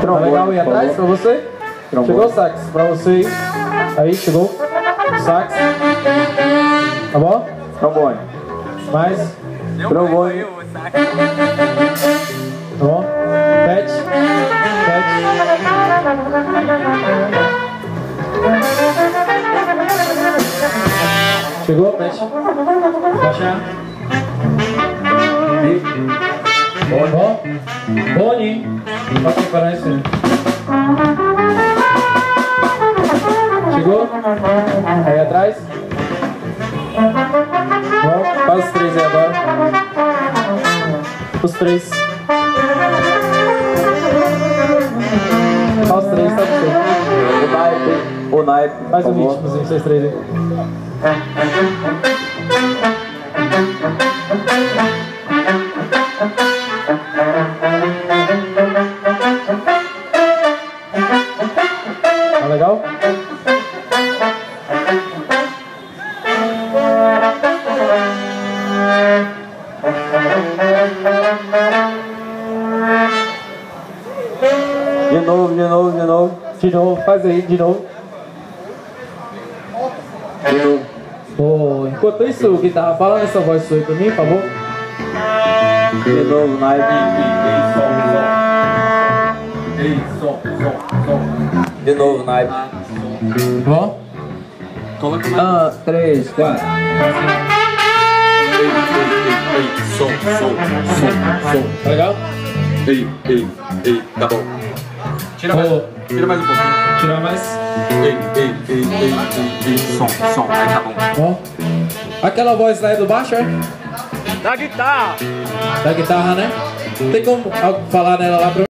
Trombone, legal, e atrás pra você? Trombone. Chegou o sax pra você. Aí, chegou. Sax. Tá bom? Trombone. Mais. Trombone. Tá bom? Pet. Chegou, Pet? Baixar. Bom? Boni. Pode preparar isso aí. Chegou? Aí atrás. Bom, faz os três aí agora. Os três. Faz os três, tá certo. O naipe. Faz o ritmozinho, vocês três aí. Tá legal? De novo, faz aí, de novo. Oh, enquanto isso, o guitarra, fala nessa voz sua aí pra mim, por favor. De novo, naipe. De novo, naipe. Bom? Coloca mais. 3, 4. Som. Tá legal? Ei, tá bom. Tira mais um pouquinho. Tirar mais. Ei, som, aí tá bom. Bom. Aquela voz lá é do baixo, é? Da guitarra. Da guitarra, né? Tem como falar nela lá pra